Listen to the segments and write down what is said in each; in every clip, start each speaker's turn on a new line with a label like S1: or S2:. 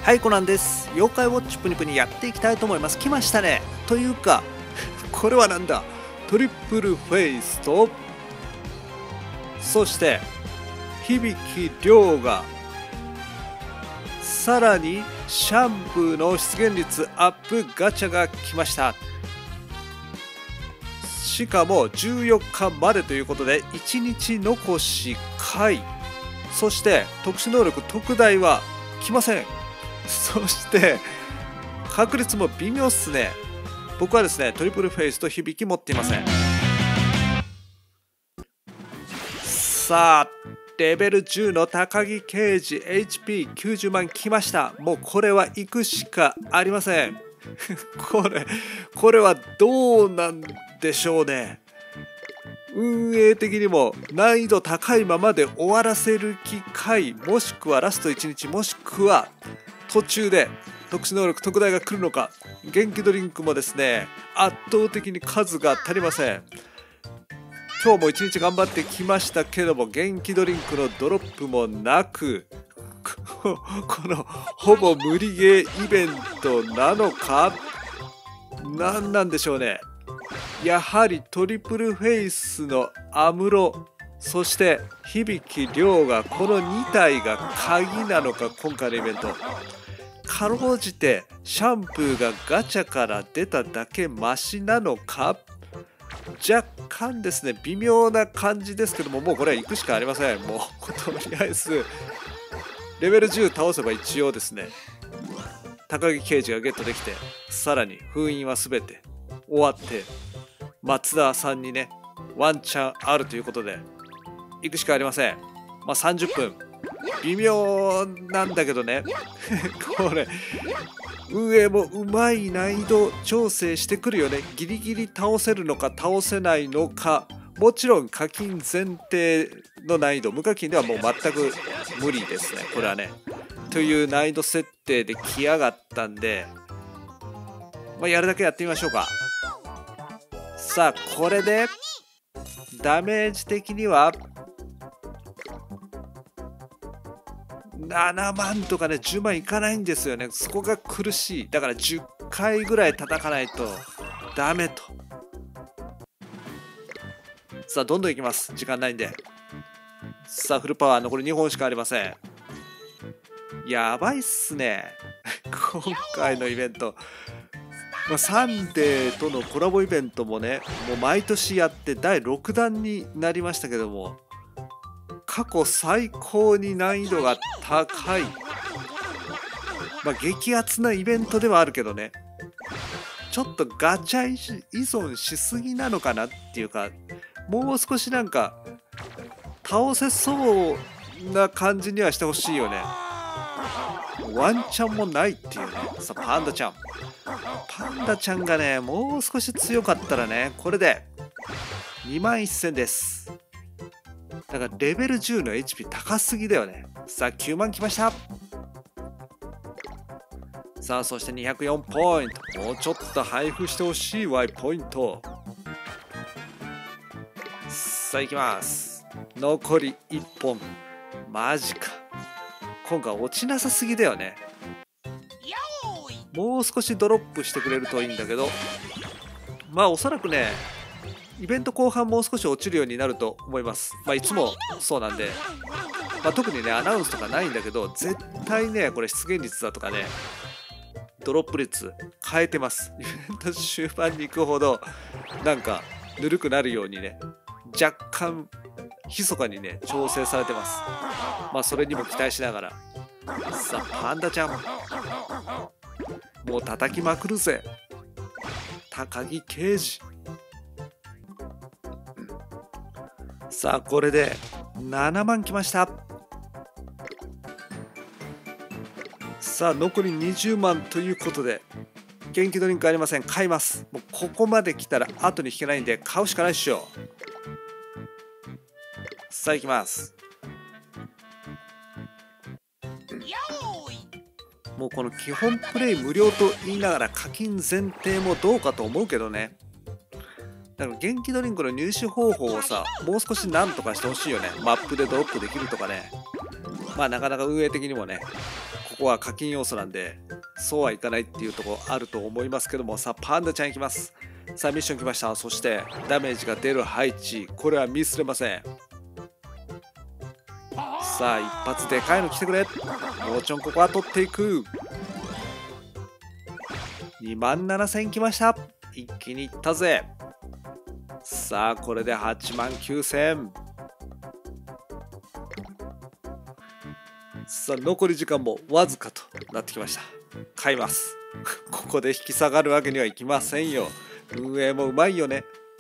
S1: はい、コナンです。妖怪ウォッチプニプニやっていきたいと思います。来ましたね。というか、これはなんだ、トリプルフェイスと、そして、響亮が、さらにシャンプーの出現率アップガチャが来ました。しかも14日までということで、1日残し回。そして、特殊能力特大は来ません。そして確率も微妙っすね。僕はですねトリプルフェイスと響き持っていません。さあレベル10の高木刑事 HP90 万来ました。もうこれは行くしかありません。これはどうなんでしょうね。運営的にも難易度高いままで終わらせる機会、もしくはラスト1日、もしくは途中で特殊能力特大が来るのか。元気ドリンクもですね圧倒的に数が足りません。今日も一日頑張ってきましたけども、元気ドリンクのドロップもなく、このほぼ無理ゲーイベントなのか、何なんでしょうね。やはりトリプルフェイスの安室、そして響亮がこの2体が鍵なのか。今回のイベントかろうじてシャンプーがガチャから出ただけマシなのか。若干ですね微妙な感じですけども、もうこれは行くしかありません。もうとりあえずレベル10倒せば一応ですね高木刑事がゲットできて、さらに封印は全て終わって松田さんにねワンチャンあるということで行くしかありません。まあ30分微妙なんだけどねこれ運営もうまい難易度調整してくるよね。ギリギリ倒せるのか倒せないのか。もちろん課金前提の難易度、無課金ではもう全く無理ですねこれはね。という難易度設定で来やがったんで、まあ、やるだけやってみましょうか。さあこれでダメージ的には7万とかね10万いかないんですよね。そこが苦しい。だから10回ぐらい叩かないとダメと。さあどんどんいきます。時間ないんで。さあフルパワー残り2本しかありません。やばいっすね今回のイベント。サンデーとのコラボイベントもねもう毎年やって第6弾になりましたけども、過去最高に難易度が高い、激アツなイベントではあるけどね、ちょっとガチャ依存しすぎなのかなっていうか、もう少しなんか倒せそうな感じにはしてほしいよね。ワンチャンもないっていうね。さあパンダちゃんがねもう少し強かったらね、これで21000です。だからレベル10の HP 高すぎだよね。さあ9万きました。さあそして204ポイント。もうちょっと配布してほしい Y ポイント。さあいきます。残り1本。マジか。今回落ちなさすぎだよね。もう少しドロップしてくれるといいんだけど、まあおそらくねイベント後半もう少し落ちるようになると思います。いつもそうなんで、特にねアナウンスとかないんだけど、絶対ねこれ出現率だとかねドロップ率変えてます。イベント終盤に行くほどなんかぬるくなるようにね若干密かにね調整されてます。それにも期待しながら。さあパンダちゃんもう叩きまくるぜ高木刑事。さあこれで7万きました。さあ残り20万ということで、元気ドリンクありません。買います。もうここまで来たら後に引けないんで買うしかないっしょ。さあ行きます。もうこの基本プレイ無料と言いながら課金前提もどうかと思うけどね。だから元気ドリンクの入手方法をさもう少しなんとかしてほしいよね。マップでドロップできるとかね。なかなか運営的にもねここは課金要素なんでそうはいかないっていうところあると思いますけども、さあパンダちゃんいきます。さあミッション来ました。そしてダメージが出る配置、これはミスれません。さあ一発でかいの来てくれ。もちろんここは取っていく。27000来ました。一気にいったぜ。さあこれで89000。さあ残り時間もわずかとなってきました。買いますここで引き下がるわけにはいきませんよ。運営もうまいよね。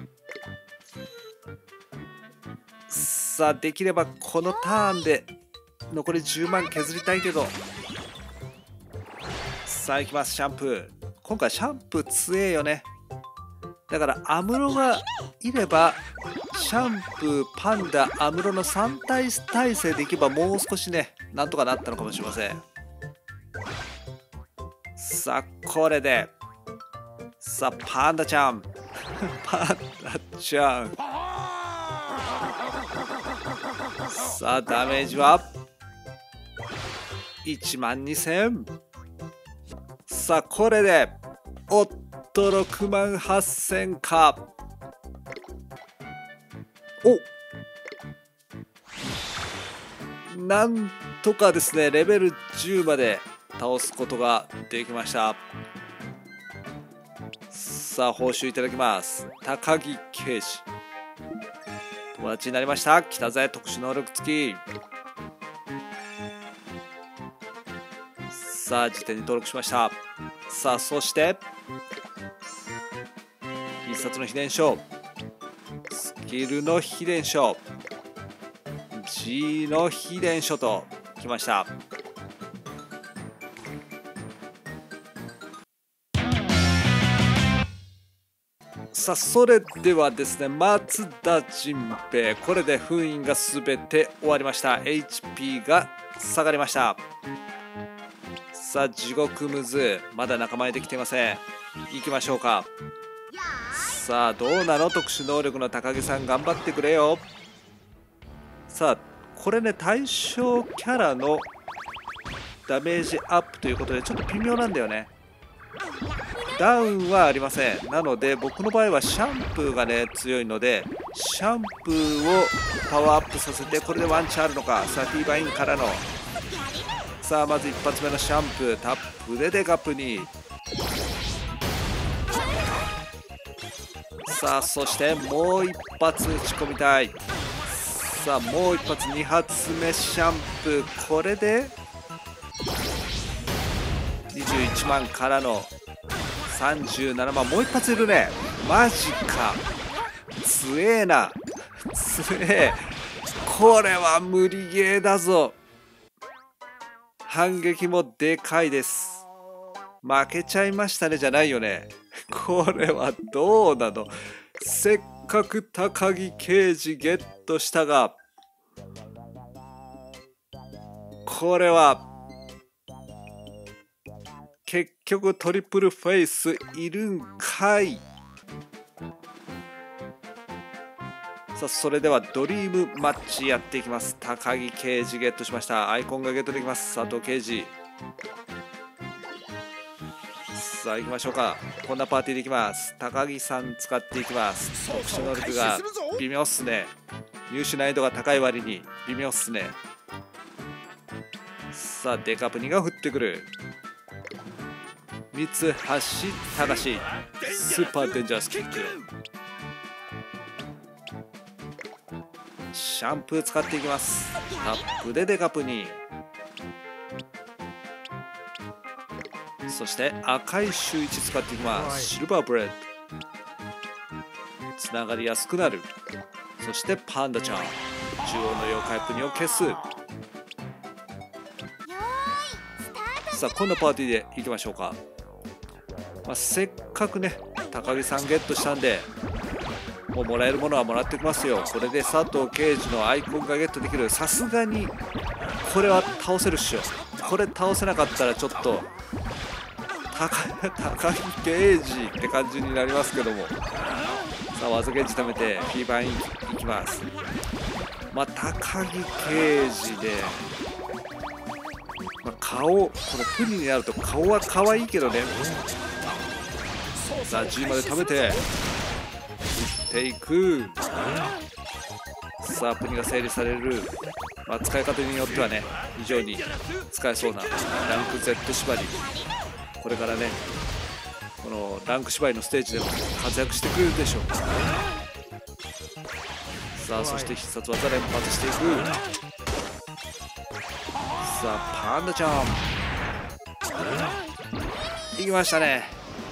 S1: さあできればこのターンで残り10万削りたいけど、さあいきます。シャンプー、今回シャンプー強えよね。だからアムロがいればシャンプーパンダアムロの3体体制でいけばもう少しねなんとかなったのかもしれません。さあこれでさあパンダちゃんパンダちゃん、さあダメージは12000。さあこれでおっと68000か。お、なんとかですねレベル10まで倒すことができました。さあ報酬いただきます。高木刑事友達になりました。来たぜ特殊能力付き。さあ辞典に登録しました。さあそして必殺の秘伝書、スキルの秘伝書、 G の秘伝書ときました。さあそれではですね松田迅平、これで封印が全て終わりました。 HP が下がりました。さあ地獄ムズまだ仲間にできていません。行きましょうか。さあどうなの特殊能力の高木さん頑張ってくれよ。さあこれね対象キャラのダメージアップということでちょっと微妙なんだよね。ダウンはありません。なので僕の場合はシャンプーがね強いのでシャンプーをパワーアップさせて、これでワンチャンあるのか。さあティーバインからのさあまず一発目のシャンプータップでデカップに。さあそしてもう一発打ち込みたい。さあもう一発2発目シャンプー、これで21万からの37万。もう一発いるね。マジか強えな強え。これは無理ゲーだぞ。反撃もでかいです。負けちゃいましたねじゃないよね。これはどうなの。せっかく高木刑事ゲットしたがこれは結局トリプルフェイスいるんかい。さあそれではドリームマッチやっていきます。高木刑事ゲットしました。アイコンがゲットできます。佐藤刑事、さあ行きましょうか。こんなパーティーでいきます。高木さん使っていきます。特殊能力が微妙っすね。入手難易度が高い割に微妙っすね。さあデカプニが降ってくる。三橋隆スーパーデンジャースキック。シャンプー使っていきます。タップでデカプニ、そして赤い周一使っていきます。シルバーブレッドつながりやすくなる。そしてパンダちゃん中央の妖怪プニを消す。さあこんなパーティーでいきましょうか。せっかくね高木さんゲットしたんでもうもらえるものはもらってきますよ。これで佐藤刑事のアイコンがゲットできる。さすがにこれは倒せるっしょ。これ倒せなかったらちょっと高木刑事って感じになりますけども。さあ技ゲージ貯めてフィーバーインいきます。高木刑事で、 顔、このプリンになると顔は可愛いけどね。さあ G まで食べて打っていく。さあプリンが整理される。まあ、使い方によってはね非常に使えそうなランク Z 縛り、これからねこのランク縛りのステージでも活躍してくれるでしょう。さあそして必殺技連発していく。さあパンダちゃんいきましたね。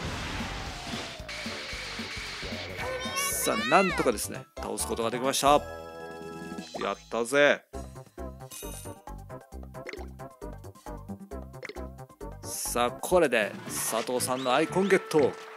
S1: さあなんとかですね倒すことができました。やったぜ。さあこれで佐藤さんのアイコンゲット。